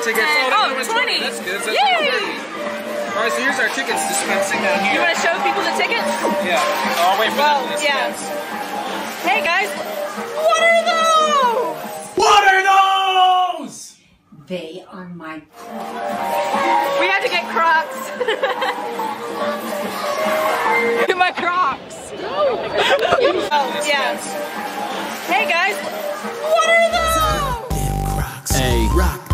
tickets. Oh, 20. That's good. That's Yay! Alright, so here's our tickets dispensing down here. You want to show people the tickets? Yeah. I'll wait for them to dispense. Hey guys, what are those? What are those? They are my Crocs. We had to get Crocs. My Crocs. Oh, yeah. Hey guys, what are those? Damn Crocs. Hey. Rock.